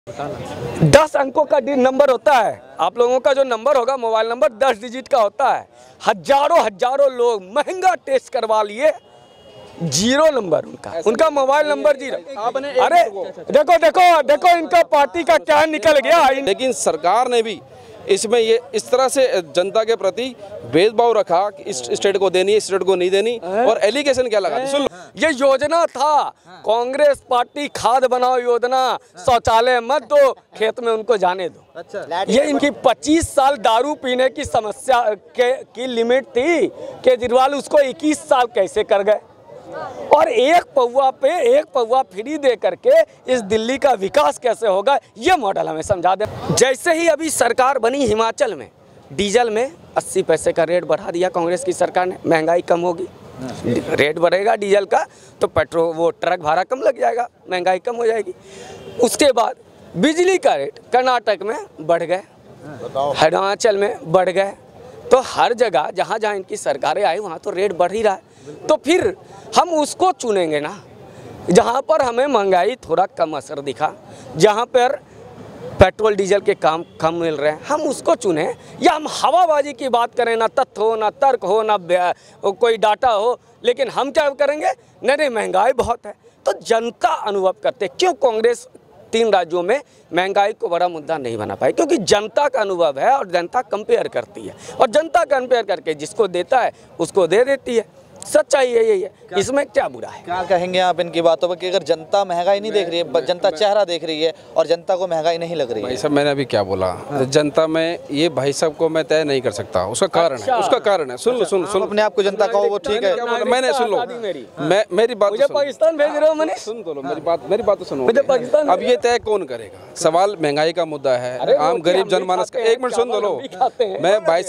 10 अंकों का नंबर होता है। आप लोगों का जो नंबर होगा मोबाइल नंबर 10 डिजिट का होता है। हजारों लोग महंगा टेस्ट करवा लिए, जीरो नंबर उनका मोबाइल नंबर जीरो। अरे देखो इनका पार्टी का क्या निकल गया। लेकिन सरकार ने भी इसमें ये इस तरह से जनता के प्रति भेदभाव रखा कि इस स्टेट को देनी है, इस स्टेट को नहीं देनी, और एलिगेशन क्या लगा। सुन लो, ये योजना था कांग्रेस पार्टी खाद बनाओ योजना, शौचालय मत दो, खेत में उनको जाने दो। अच्छा। ये इनकी 25 साल दारू पीने की समस्या की लिमिट थी, केजरीवाल उसको 21 साल कैसे कर गए। और एक पौवा फ्री दे करके इस दिल्ली का विकास कैसे होगा, ये मॉडल हमें समझा दे। जैसे ही अभी सरकार बनी हिमाचल में डीजल में 80 पैसे का रेट बढ़ा दिया कांग्रेस की सरकार ने, महंगाई कम होगी, रेट बढ़ेगा डीजल का तो पेट्रोल वो ट्रक भाड़ा कम लग जाएगा, महंगाई कम हो जाएगी। उसके बाद बिजली का रेट कर्नाटक में बढ़ गए, हिमाचल में बढ़ गए, तो हर जगह जहाँ जहाँ इनकी सरकारें आई वहाँ तो रेट बढ़ ही रहा है। तो फिर हम उसको चुनेंगे ना जहाँ पर हमें महंगाई थोड़ा कम असर दिखा, जहाँ पर पेट्रोल डीजल के काम कम मिल रहे हैं, हम उसको चुने। या हम हवाबाजी की बात करें, ना तथ्य हो, ना तर्क हो, ना कोई डाटा हो, लेकिन हम क्या करेंगे, नहीं महंगाई बहुत है। तो जनता अनुभव करते क्यों कांग्रेस 3 राज्यों में महंगाई को बड़ा मुद्दा नहीं बना पाई, क्योंकि जनता का अनुभव है और जनता कंपेयर करती है, और जनता कंपेयर करके जिसको देता है उसको दे देती है। सच्चाई यही है, इसमें क्या बुरा है। क्या कहेंगे आप इनकी बातों पर कि अगर जनता महंगाई नहीं देख रही है, जनता चेहरा देख रही है और जनता को महंगाई नहीं लग रही है। भाई साहब मैंने अभी क्या बोला, जनता में ये भाई साहब को मैं तय नहीं कर सकता, उसका कारण है, उसका कारण है। सुन लो अपने आप को जनता कहो वो ठीक है। मैंने सुन लो, मेरी बात पाकिस्तान भेज रहे हो मैंने, सुन तो लो मेरी बात तो सुनो। अब ये तय कौन करेगा, सवाल महंगाई का मुद्दा है, आम गरीब जनमानस का। एक मिनट सुन लो, मैं भाई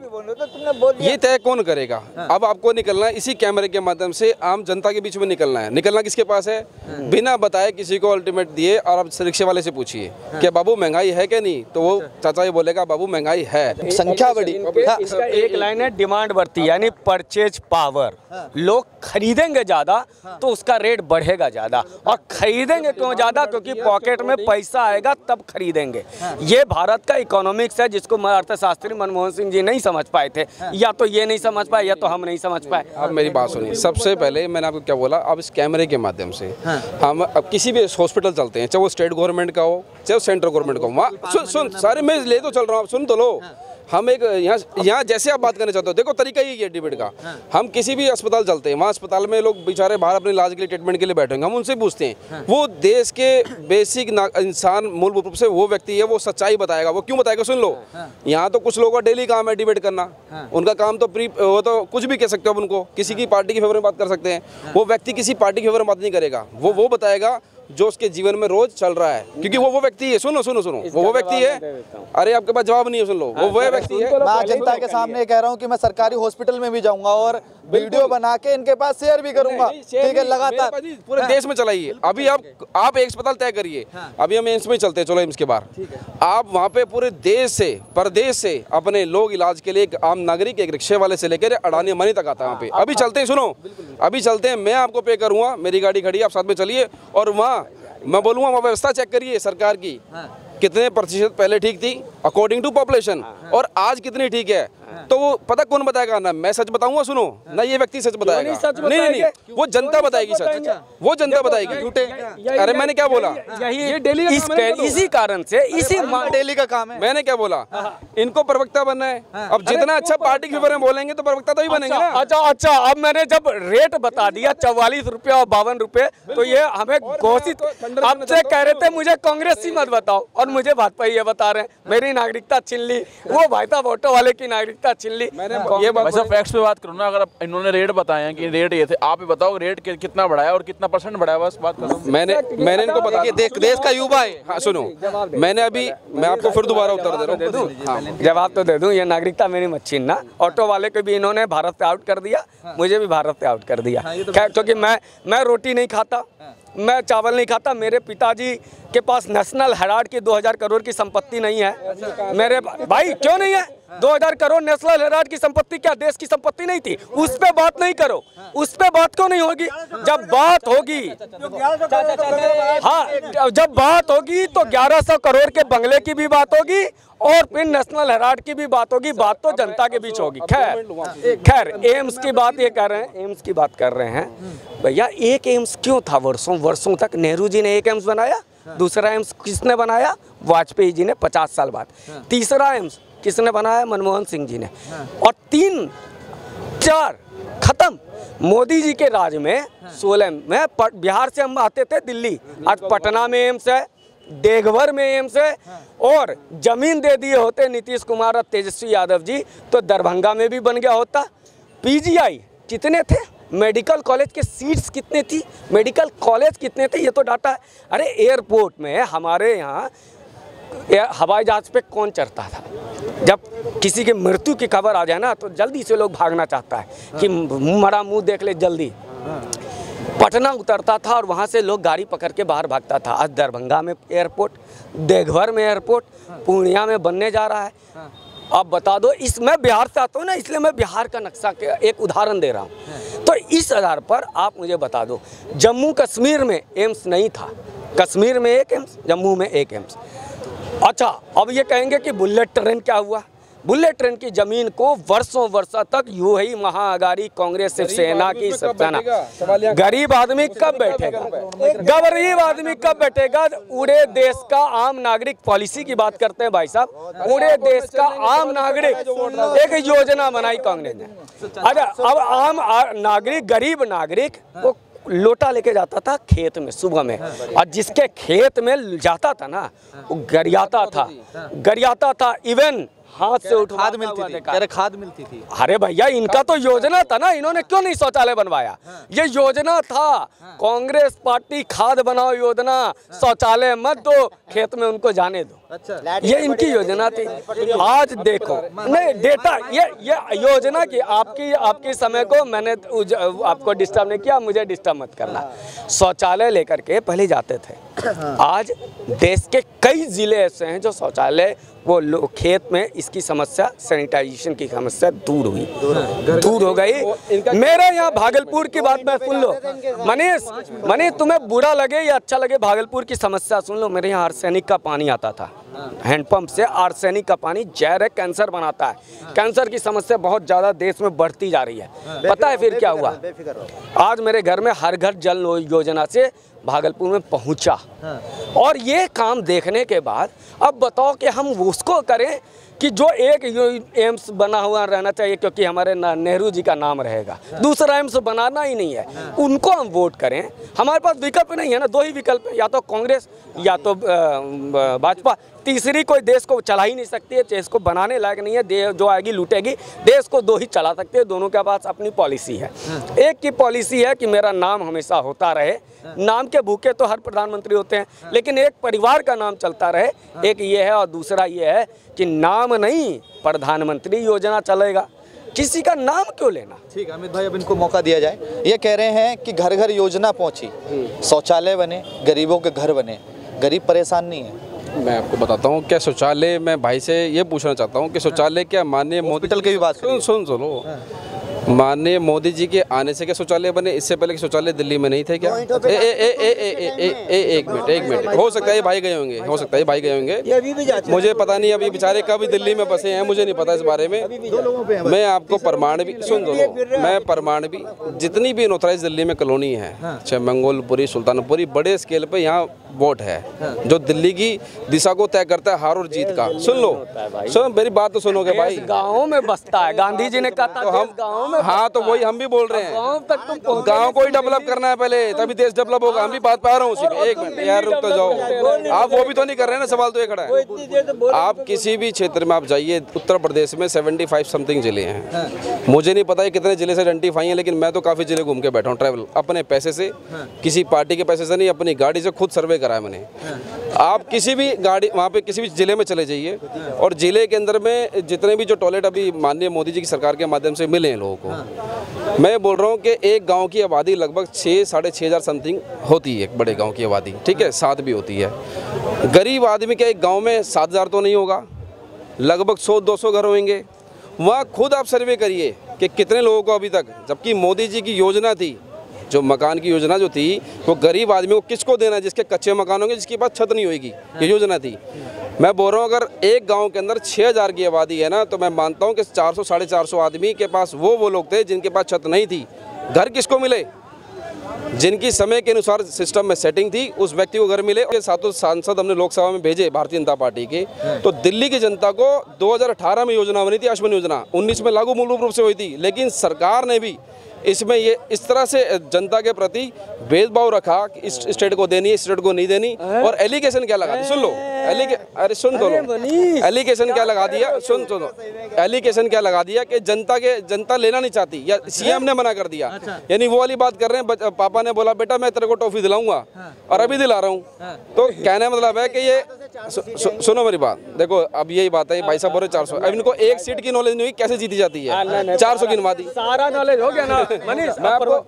साहब ये तय कौन करेगा। अब आपको निकलना है इसी कैमरे के माध्यम से, आम जनता के बीच में निकलना है। निकलना किसके पास है, बिना बताए किसी को अल्टीमेट दिए, और आप रिक्शे वाले से पूछिए कि बाबू महंगाई है क्या नहीं, तो वो चाचा ये बोलेगा बाबू महंगाई है। संख्या बड़ी, इसका एक लाइन है डिमांड बढ़ती, यानी परचेज पावर। लोग खरीदेंगे ज्यादा तो उसका रेट बढ़ेगा ज्यादा, और खरीदेंगे क्यों ज्यादा, क्योंकि पॉकेट में पैसा आएगा तब खरीदेंगे। ये भारत का इकोनॉमिक्स है, जिसको अर्थशास्त्री मनमोहन सिंह जी नहीं समझ पाए थे, या तो ये नहीं समझ पाए या तो हम नहीं समझ पाए। अब मेरी बात सुनिए, सबसे पहले मैंने आपको क्या बोला, अब इस कैमरे के माध्यम से हम अब किसी भी हॉस्पिटल चलते हैं, चाहे वो स्टेट गवर्नमेंट का हो चाहे वो सेंट्रल गवर्नमेंट का हो, वहाँ सुन सारे मैं ले तो चल रहा हूँ, सुन तो लो। हम एक यहाँ जैसे आप बात करना चाहते हो, देखो तरीका ही है डिबेट का। हम किसी भी अस्पताल चलते हैं, वहाँ अस्पताल में लोग बेचारे बाहर अपने इलाज के लिए ट्रीटमेंट के लिए बैठे होंगे, हम उनसे पूछते हैं, वो देश के बेसिक इंसान मूलभूत रूप से वो व्यक्ति है, वो सच्चाई बताएगा। वो क्यों बताएगा, सुन लो। यहाँ तो कुछ लोगों का डेली काम है डिबेट करना, उनका काम तो वो तो कुछ भी कह सकते हो आप उनको, किसी की पार्टी के फेवर में बात कर सकते हैं। वो व्यक्ति किसी पार्टी के फेवर में बात नहीं करेगा, वो बताएगा जो उसके जीवन में रोज चल रहा है, क्योंकि वो व्यक्ति है। सुनो वो व्यक्ति है। अरे आपके पास जवाब नहीं है, सुन लो, वो व्यक्ति है। मैं जनता के सामने कह रहा हूँ कि मैं सरकारी हॉस्पिटल में भी जाऊंगा और वीडियो बना के इनके पास शेयर भी करूंगा, ठीक है, लगातार पूरे देश में चलाइए। अभी आप एक अस्पताल तय करिए, अभी हम एम्स में चलते हैं, चलो एम्स के बाहर, आप वहाँ पे पूरे देश से प्रदेश से अपने लोग इलाज के लिए, एक आम नागरिक, एक रिक्शे वाले से लेकर अडानी अंबानी तक आता है वहाँ पे। अभी चलते हैं, सुनो, अभी चलते हैं, मैं आपको पे करूंगा, मेरी गाड़ी खड़ी है, आप साथ में चलिए, और वहाँ मैं बोलूँगा वहाँ व्यवस्था चेक करिए सरकार की, कितने प्रतिशत पहले ठीक थी अकॉर्डिंग टू पॉपुलेशन, और आज कितनी ठीक है। तो वो पता कौन बताएगा, ना मैं सच बताऊंगा, सुनो ना, ये व्यक्ति सच बताएगा, नहीं, वो जनता बताएगी सच, वो जनता बताएगी। अरे मैंने क्या बोला, ये डेली इसी कारण से, इसी डेली का काम है। मैंने क्या बोला, इनको प्रवक्ता बनना है। अब जितना अच्छा पार्टी के बारे में बोलेंगे तो प्रवक्ता तो ही बनेंगे ना। अच्छा, अब मैंने जब रेट बता दिया 44 रुपये और 52 रुपये, तो ये हमें घोषित, आपसे कह रहे थे मुझे कांग्रेस ही मत बताओ, और मुझे भाजपा ये बता रहे हैं, मेरी नागरिकता छीन ली, वो भाई साहब ऑटो वाले की नागरिकता छीन ली। ये वैसे फैक्ट्स पे बात करूँ ना, अगर इन्होंने रेट बताए हैं कि रेट ये थे, आप ही बताओ रेट कितना बढ़ाया और कितना % बढ़ाया, बस बात करो। मैंने इनको बता दिया, देश का युवा है। हाँ सुनो, मैं आपको फिर दोबारा उत्तर दे रहा हूँ, जवाब तो दे दूं। ये नागरिकता मेरी मत छीनना। ऑटो वाले को भी इन्होंने भारत से आउट कर दिया, मुझे भी भारत से आउट कर दिया, क्योंकि मैं रोटी नहीं खाता, मैं चावल नहीं खाता, मेरे पिताजी के पास नेशनल हेराल्ड की 2000 करोड़ की संपत्ति नहीं है। मेरे भाई क्यों नहीं है, 2000 करोड़ नेशनल हेराल्ड की संपत्ति क्या देश की संपत्ति नहीं थी? उस पे बात नहीं करो, उस पे बात क्यों नहीं होगी? जब बात होगी, हाँ जब बात होगी तो 1100 करोड़ के बंगले की भी बात होगी और फिर नेशनल हेराल्ड की भी बात होगी। बात तो जनता के बीच होगी। खैर एम्स की बात ये कर रहे हैं, एम्स की बात कर रहे हैं भैया। एक एम्स क्यों था वर्षों वर्षों तक? नेहरू जी ने एक एम्स बनाया, दूसरा एम्स किसने बनाया? वाजपेयी जी ने 50 साल बाद। तीसरा एम्स किसने बनाया? मनमोहन सिंह जी ने। और 3 4 खत्म। मोदी जी के राज में 16 में बिहार से हम आते थे दिल्ली, आज पटना में एम्स है, देवघर में एम्स है, और जमीन दे दिए होते नीतीश कुमार और तेजस्वी यादव जी तो दरभंगा में भी बन गया होता। पीजीआई कितने थे? मेडिकल कॉलेज के सीट्स कितने थी? मेडिकल कॉलेज कितने थे? ये तो डाटा है। अरे एयरपोर्ट में हमारे यहाँ हवाई जहाज पे कौन चढ़ता था? जब किसी की मृत्यु की खबर आ जाए ना तो जल्दी से लोग भागना चाहता है कि मरा मुंह देख ले जल्दी। पटना उतरता था और वहाँ से लोग गाड़ी पकड़ के बाहर भागता था। आज दरभंगा में एयरपोर्ट, देवघर में एयरपोर्ट, पूर्णिया में बनने जा रहा है। अब बता दो, इस मैं बिहार से आता हूँ ना, इसलिए मैं बिहार का नक्शा के एक उदाहरण दे रहा हूँ। तो इस आधार पर आप मुझे बता दो, जम्मू कश्मीर में एम्स नहीं था, कश्मीर में एक एम्स, जम्मू में एक एम्स। अच्छा, अब ये कहेंगे कि बुलेट ट्रेन क्या हुआ? बुलेट ट्रेन की जमीन को वर्षों वर्षों तक यूं ही महाअगारी कांग्रेस शिवसेना की सत्ताना, गरीब आदमी कब बैठेगा? गरीब आदमी कब बैठेगा? उड़े देश का आम नागरिक, पॉलिसी की बात करते हैं भाई साहब, उड़े देश का आम नागरिक एक योजना बनाई कांग्रेस ने। अच्छा, अब आम नागरिक, गरीब नागरिक वो लोटा लेके जाता था खेत में सुबह में, और जिसके खेत में जाता था ना वो गरियाता था, इवन हाथ से उठा खाद मिलती थी, खाद मिलती थी। अरे भैया, इनका तो योजना था ना, इन्होंने क्यों नहीं शौचालय बनवाया? ये योजना था, कांग्रेस पार्टी खाद बनाओ योजना, शौचालय मत दो, खेत में उनको जाने दो। अच्छा, ये इनकी योजना थी। आज देखो, नहीं डेटा, ये योजना की आपकी समय को मैंने आपको डिस्टर्ब नहीं किया, मुझे डिस्टर्ब मत करना। शौचालय लेकर के पहले जाते थे, आज देश के कई जिले ऐसे हैं जो शौचालय वो खेत में इसकी समस्या, सैनिटाइजेशन की समस्या दूर हो गई। मेरे यहाँ भागलपुर की बात मैं सुन लो मनीष, तुम्हें बुरा लगे या अच्छा लगे, भागलपुर की समस्या सुन लो। मेरे यहाँ आर्सेनिक का पानी आता था, हैंडपंप से आर्सेनिक का पानी जहर है, कैंसर बनाता है। कैंसर की समस्या बहुत ज़्यादा देश में बढ़ती जा रही है। पता है फिर क्या हुआ? आज मेरे घर में हर घर जल योजना से भागलपुर में पहुंचा, और ये काम देखने के बाद अब बताओ कि हम उसको करें कि जो एक एम्स बना हुआ रहना चाहिए क्योंकि हमारे नेहरू जी का नाम रहेगा, दूसरा एम्स बनाना ही नहीं है, उनको हम वोट करें। हमारे पास विकल्प नहीं है ना, 2 ही विकल्प है, या तो कांग्रेस या तो भाजपा। तीसरी कोई देश को चला ही नहीं सकती है, देश को बनाने लायक नहीं है, जो आएगी लूटेगी। देश को 2 ही चला सकते हैं, दोनों के पास अपनी पॉलिसी है। एक की पॉलिसी है कि मेरा नाम हमेशा होता रहे, नाम के भूखे तो हर प्रधानमंत्री होते हैं, लेकिन एक परिवार का नाम चलता रहे, एक ये है। और दूसरा ये है कि नाम नहीं, प्रधानमंत्री योजना चलेगा, किसी का नाम क्यों लेना? ठीक है अमित भाई, अब इनको मौका दिया जाए। ये कह रहे हैं कि घर घर योजना पहुंची, शौचालय बने, गरीबों के घर बने, गरीब परेशान नहीं है। मैं आपको बताता हूँ क्या शौचालय, मैं भाई से ये पूछना चाहता हूँ कि शौचालय क्या माननीय हॉस्पिटल की भी बात सुनो, माननीय मोदी जी के आने से क्या शौचालय बने? इससे पहले कि शौचालय दिल्ली में नहीं थे क्या? एक मिनट, हो सकता है भाई गए होंगे, हो सकता है भाई गए होंगे, मुझे पता नहीं। अभी बेचारे कभी दिल्ली में बसे हैं, मुझे नहीं पता इस बारे में। मैं आपको प्रमाण भी सुन दो, मैं प्रमाण भी, जितनी भी अनऑथराइज दिल्ली में कॉलोनी है, चाहे मंगोलपुरी, सुल्तानपुरी, बड़े स्केल पे यहाँ वोट है जो दिल्ली की दिशा को तय करता है, हार और जीत का। सुन लो, सुन मेरी बात तो सुनोगे भाई। गाँव में बसता है, गांधी जी ने कहा था हम गाँव में। हाँ तो वही हम भी बोल रहे हैं, गाँव तक तुम गाँव को ही डेवलप करना है पहले, तभी देश डेवलप होगा। हम भी बात पा रहा हूँ उसी में। एक मिनट यार, रुक तो जाओ आप, वो भी तो नहीं कर रहे हैं ना, सवाल तो ये खड़ा है। आप किसी भी क्षेत्र में आप जाइए, उत्तर प्रदेश में 75 समथिंग जिले हैं, मुझे नहीं पता है कितने जिले से आइडेंटिफाई हैं, लेकिन मैं तो काफ़ी जिले घूम के बैठा हूँ, ट्रैवल अपने पैसे से, किसी पार्टी के पैसे से नहीं, अपनी गाड़ी से खुद सर्वे कराया मैंने। आप किसी भी गाड़ी वहाँ पे किसी भी जिले में चले जाइए, और जिले के अंदर में जितने भी जो टॉयलेट अभी माननीय मोदी जी की सरकार के माध्यम से मिले हैं लोगों को, मैं बोल रहा हूँ कि एक गांव की आबादी लगभग 6-6,500 समथिंग होती है, एक बड़े गांव की आबादी, ठीक है, 7 भी होती है। गरीब आदमी के एक गांव में 7,000 तो नहीं होगा, लगभग 100-200 घर होंगे। वहाँ खुद आप सर्वे करिए कि कितने लोगों को अभी तक, जबकि मोदी जी की योजना थी, जो मकान की योजना जो थी वो गरीब आदमी को किसको देना, जिसके कच्चे मकान होंगे, जिसके पास छत नहीं होगी, ये योजना थी। मैं बोल रहा हूँ अगर एक गांव के अंदर 6000 की आबादी है ना, तो मैं मानता हूँ कि 400-450 आदमी के पास वो लोग थे जिनके पास छत नहीं थी। घर किसको मिले? जिनकी समय के अनुसार सिस्टम में सेटिंग थी, उस व्यक्ति को घर मिले। और 7 सांसद हमने लोकसभा में भेजे भारतीय जनता पार्टी के। तो दिल्ली की जनता को 2018 में योजना बनी थी, आयुष्मान योजना 19 में लागू मूल रूप से हुई थी, लेकिन सरकार ने भी इसमें ये इस तरह से जनता के प्रति भेदभाव रखा कि इस स्टेट को देनी है, इस स्टेट को नहीं देनी। और एलिगेशन क्या लगा दी, सुन लो, अरे सुन तो लो, एलिगेशन क्या लगा दिया, सुन सुनो, एलिगेशन क्या लगा दिया कि जनता लेना नहीं चाहती, या सीएम ने मना कर दिया। यानी वो वाली बात कर रहे हैं, पापा ने बोला बेटा मैं तेरे को टॉफी दिलाऊंगा और अभी दिला रहा हूँ। तो कहने मतलब है कि ये सुनो मेरी बात, देखो अब यही बात है, भाई साहब बोले 400, अब इनको एक सीट की नॉलेज नहीं हुई, कैसे जीती जाती है? 400 गिनवा दी, सारा नॉलेज हो गया ना मनीष।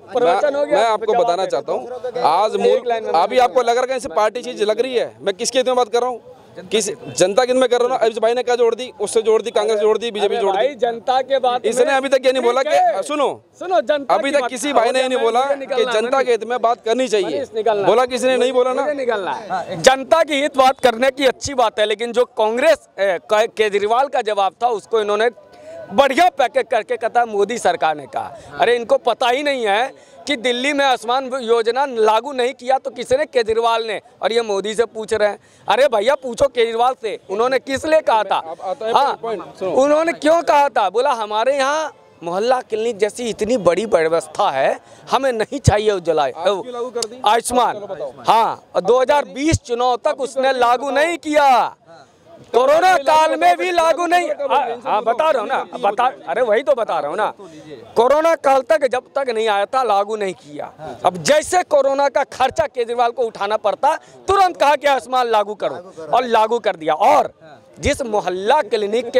मैं आपको बताना चाहता हूँ, आज मूल अभी आपको लग रहा है पार्टी चीज लग रही है, मैं किसकी बात कर रहा हूँ, किस जनता की मैं कर रहा हूँ। अभी भाई ने क्या जोड़ दी, उससे जोड़ दी, कांग्रेस जोड़ दी, बीजेपी जोड़ दी। जनता के बात इसने अभी तक ये नहीं बोला कि सुनो जनता, अभी तक किसी भाई ने ये नहीं बोला कि जनता के हित में बात करनी चाहिए। बोला किसी ने नहीं बोला ना, निकलना है। जनता की हित बात करने की अच्छी बात है, लेकिन जो कांग्रेस केजरीवाल का जवाब था उसको इन्होंने बढ़िया पैकेज करके कहा मोदी सरकार ने कहा। अरे इनको पता ही नहीं है कि दिल्ली में आयुष्मान योजना लागू नहीं किया तो किसी ने? केजरीवाल ने। और ये मोदी से पूछ रहे हैं। अरे भैया पूछो केजरीवाल से, उन्होंने किस लिए कहा था? हाँ, उन्होंने क्यों कहा था? बोला हमारे यहाँ मोहल्ला क्लिनिक जैसी इतनी बड़ी व्यवस्था है, हमें नहीं चाहिए उज्ज्वला आयुष्मान। हाँ, 2020 चुनाव तक उसने लागू नहीं किया, कोरोना काल में भी लागू नहीं। हाँ बता रहा हूँ ना, अरे वही तो बता रहा हूँ ना, कोरोना काल तक जब तक नहीं आया था लागू नहीं किया। अब जैसे कोरोना का खर्चा केजरीवाल को उठाना पड़ता, तुरंत कहा कि आयुष्मान लागू करो, और लागू कर दिया। और जिस मोहल्ला क्लिनिक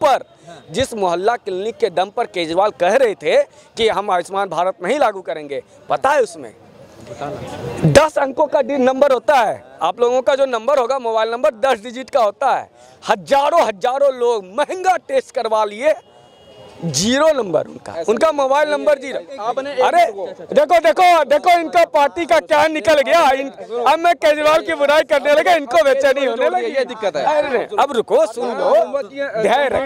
के दम पर केजरीवाल कह रहे थे कि हम आयुष्मान भारत नहीं लागू करेंगे, पता है उसमें 10 अंकों का नंबर होता है। आप लोगों का जो नंबर होगा मोबाइल नंबर 10 डिजिट का होता है। हजारों लोग महंगा टेस्ट करवा लिए, 0 नंबर उनका मोबाइल नंबर 0। अरे देखो इनका पार्टी का क्या निकल गया। अब मैं केजरीवाल की बुराई करने लगा, इनको बेचैनी होने लगी, ये दिक्कत है। अरे अब रुको, सुन लो, धैर्य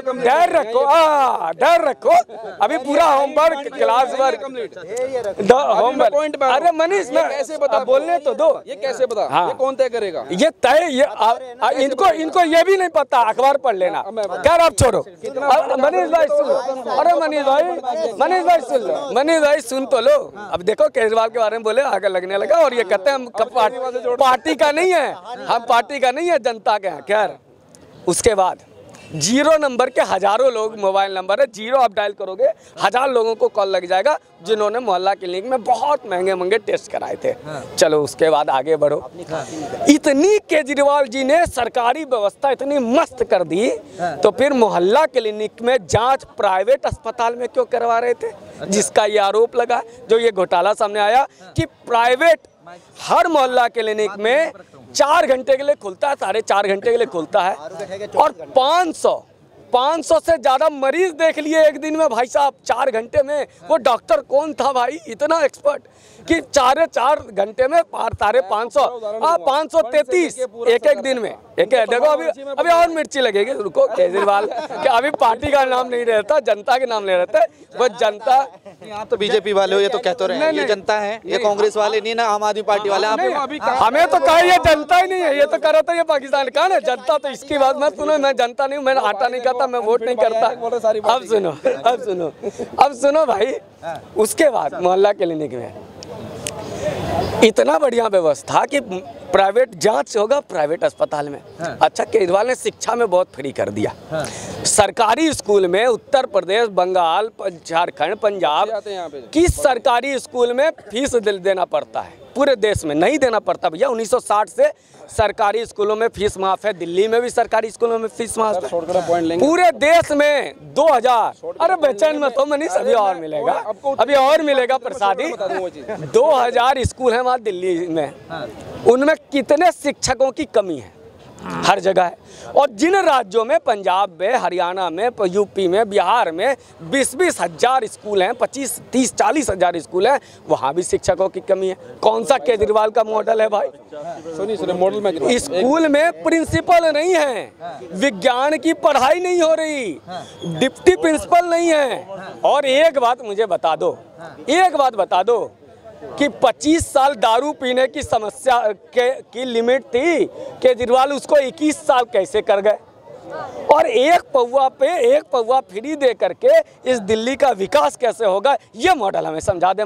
रखो, अभी पूरा होमवर्क, क्लास वर्क, होमवर्क। अरे मनीष कैसे बता, बोलने तो दो, ये कैसे बता? हाँ, ये कौन तय करेगा? ये तय इनको ये भी नहीं पता, अखबार पढ़ लेना। खैर आप छोड़ो, मनीष भाई अरे मनीष भाई सुन लो, मनीष भाई सुन तो लो। अब देखो केजरीवाल के बारे में बोले, आगे लगने लगा, और ये कहते हैं हम पार्टी का नहीं है, हम पार्टी का नहीं है, जनता के हैं। खैर उसके बाद 0 नंबर के हजारों लोग, मोबाइल नंबर है 0, आप डायल करोगे 1000 लोगों को कॉल लग जाएगा, जिन्होंने मोहल्ला क्लिनिक में बहुत महंगे टेस्ट कराए थे। चलो उसके बाद आगे बढ़ो। इतनी केजरीवाल जी ने सरकारी व्यवस्था इतनी मस्त कर दी, तो फिर मोहल्ला क्लिनिक में जांच प्राइवेट अस्पताल में क्यों करवा रहे थे? जिसका ये आरोप लगा, जो ये घोटाला सामने आया कि प्राइवेट हर मोहल्ला क्लिनिक में 4 घंटे के लिए खुलता है, 4.5 घंटे के लिए खुलता है, और 500 से ज्यादा मरीज देख लिए एक दिन में। भाई साहब 4 घंटे में वो डॉक्टर कौन था भाई, इतना एक्सपर्ट कि 4 घंटे में 533 एक दिन में। देखो अभी और मिर्ची लगेगी, रुको केजरीवाल कि अभी पार्टी का नाम नहीं रहता, जनता के नाम ले रहता है वो जनता। यहाँ तो बीजेपी वाले हो, ये तो कहते रहे हैं ये जनता है, ये कांग्रेस वाले नहीं ना, आम आदमी पार्टी वाले। हमें तो कहा ये जनता ही नहीं है, ये तो करा था ये पाकिस्तान का ना जनता। तो इसकी बात मत सुनो, मैं जनता नहीं हूँ, मैंने आटा नहीं खाता, मैं वोट नहीं करता। अब सुनो भाई, उसके बाद मोहल्ला क्लिनिक में इतना बढ़िया व्यवस्था कि प्राइवेट जांच होगा प्राइवेट अस्पताल में। अच्छा, केजरीवाल ने शिक्षा में बहुत फ्री कर दिया। सरकारी स्कूल में उत्तर प्रदेश, बंगाल, झारखंड, पंजाब की सरकारी स्कूल में फीस देना पड़ता है, पूरे देश में नहीं देना पड़ता भैया। 1960 से सरकारी स्कूलों में फीस माफ है, दिल्ली में भी सरकारी स्कूलों में फीस माफ है, पूरे देश में 2000। अरे बेचैन मत हो मनीष, अभी और मिलेगा प्रसादी। 2000 स्कूल हैं वहाँ दिल्ली में, उनमें कितने शिक्षकों की कमी है? हर जगह है। और जिन राज्यों में, पंजाब में, हरियाणा में, यूपी में, बिहार में 20-20 हज़ार स्कूल हैं, 25-30, 40 हज़ार स्कूल हैं, वहाँ भी शिक्षकों की कमी है। कौन सा केजरीवाल का मॉडल है भाई? मॉडल में स्कूल में प्रिंसिपल नहीं है, विज्ञान की पढ़ाई नहीं हो रही, डिप्टी प्रिंसिपल नहीं है। और एक बात मुझे बता दो, एक बात बता दो कि 25 साल दारू पीने की समस्या की लिमिट थी, केजरीवाल उसको 21 साल कैसे कर गए? और एक पौवा फ्री दे करके इस दिल्ली का विकास कैसे होगा, ये मॉडल हमें समझा दे।